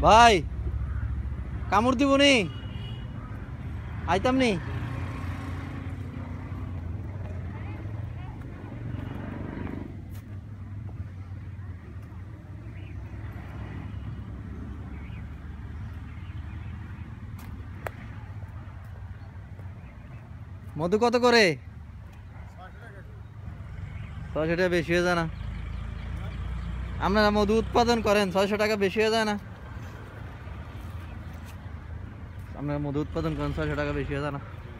ভাই কামড় দিব নি আইতাম নি মধু কত করে 600 টাকা বেশি হয়ে যায় না আপনারা মধু উৎপাদন করেন 600 টাকা বেশি হয়ে যায় না আপনারা মধু উৎপাদন করেন 600 টাকা বেশি হয়ে যায় না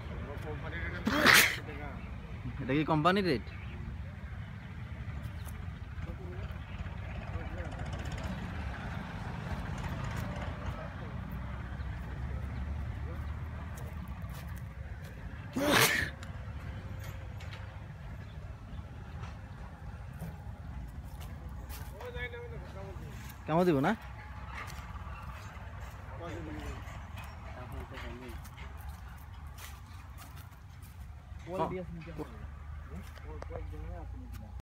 এটা কি কোম্পানির রেট কেমন দিব না